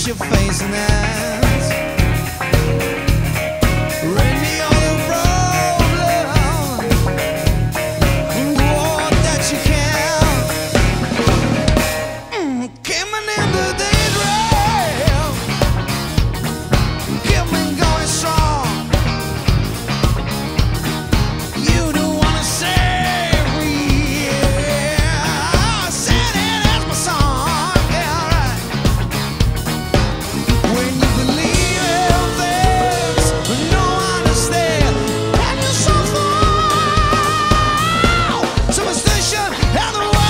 your face and hands. Rid me of the problem. Do all that you can. Came in the daydream. Keep me going strong. You don't wanna save me. I said it as my song. Yeah, right. When you believe in things, no one understand. And you're so far. Superstition and the way.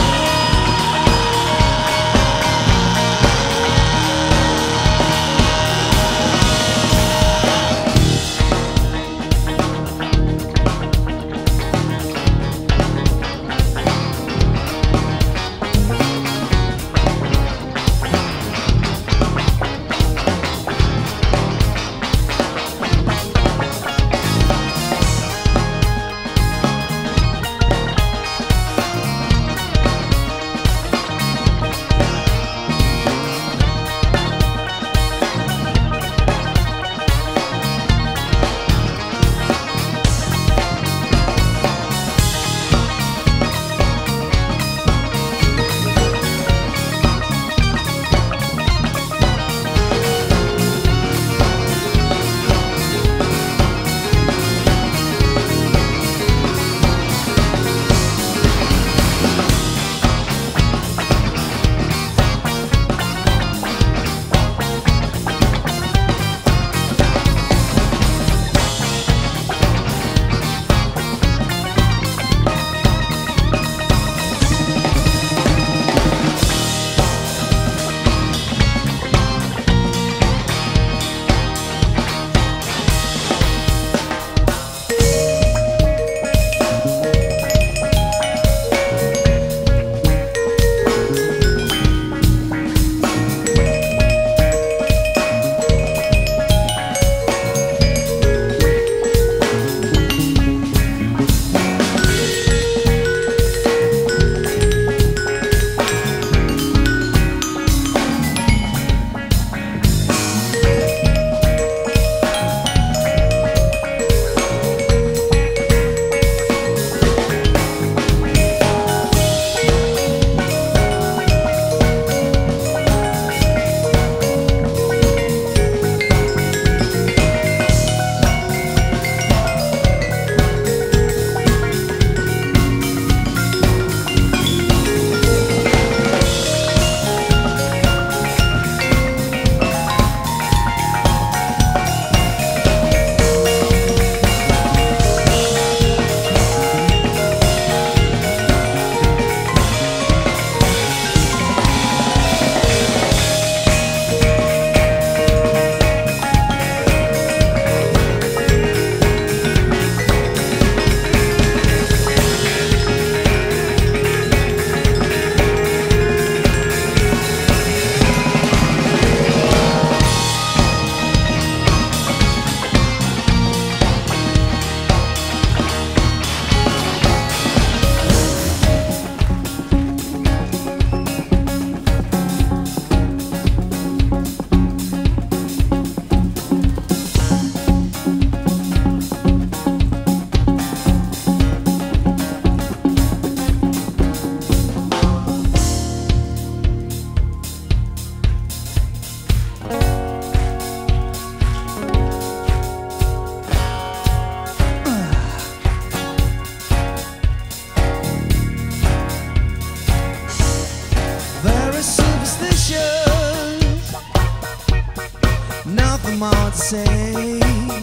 Nothing more to say.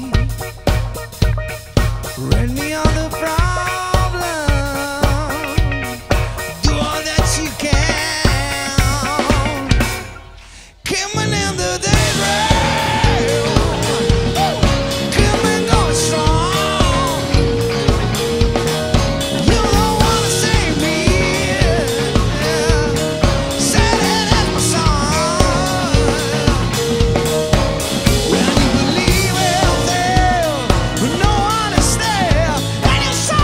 Rid me of the problem. Do all that you can. Coming in the daybreak. Coming going strong. You don't wanna save me. Said it as my song. When you believe in things, no one is there, and you're so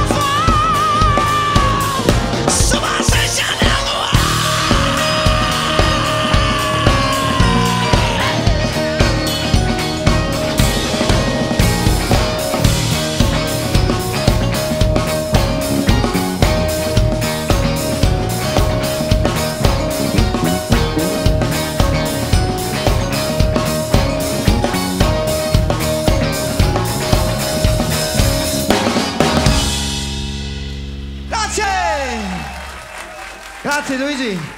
Grazie Luigi.